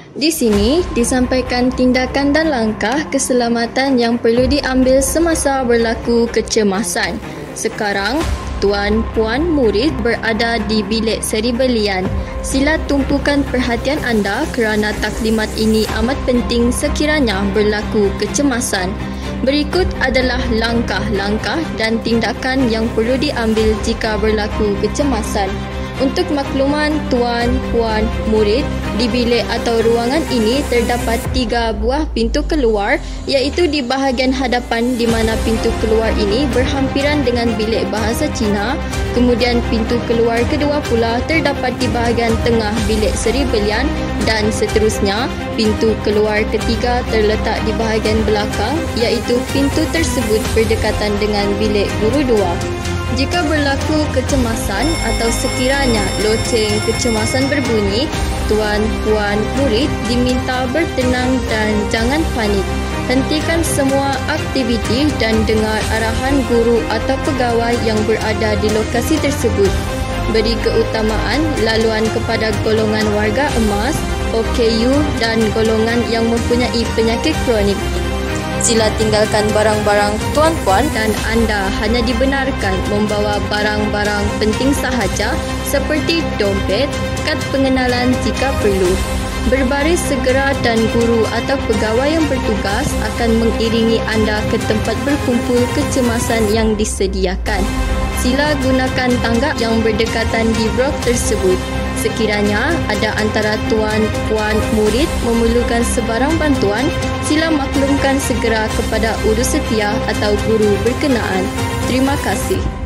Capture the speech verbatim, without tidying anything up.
Di sini disampaikan tindakan dan langkah keselamatan yang perlu diambil semasa berlaku kecemasan. Sekarang, tuan puan murid berada di bilik seri belian. Sila tumpukan perhatian anda kerana taklimat ini amat penting sekiranya berlaku kecemasan. Berikut adalah langkah-langkah dan tindakan yang perlu diambil jika berlaku kecemasan. Untuk makluman tuan, puan, murid, di bilik atau ruangan ini terdapat tiga buah pintu keluar, iaitu di bahagian hadapan di mana pintu keluar ini berhampiran dengan bilik bahasa Cina. Kemudian pintu keluar kedua pula terdapat di bahagian tengah bilik seri belian dan seterusnya pintu keluar ketiga terletak di bahagian belakang, iaitu pintu tersebut berdekatan dengan bilik guru dua. Jika berlaku kecemasan atau sekiranya loceng kecemasan berbunyi, tuan, puan, murid diminta bertenang dan jangan panik. Hentikan semua aktiviti dan dengar arahan guru atau pegawai yang berada di lokasi tersebut. Beri keutamaan laluan kepada golongan warga emas, O K U dan golongan yang mempunyai penyakit kronik. Sila tinggalkan barang-barang tuan-puan dan anda hanya dibenarkan membawa barang-barang penting sahaja seperti dompet, kad pengenalan jika perlu. Berbaris segera dan guru atau pegawai yang bertugas akan mengiringi anda ke tempat berkumpul kecemasan yang disediakan. Sila gunakan tangga yang berdekatan di blok tersebut. Sekiranya ada antara tuan, puan, murid memerlukan sebarang bantuan, sila maklumkan segera kepada urus setia atau guru berkenaan. Terima kasih.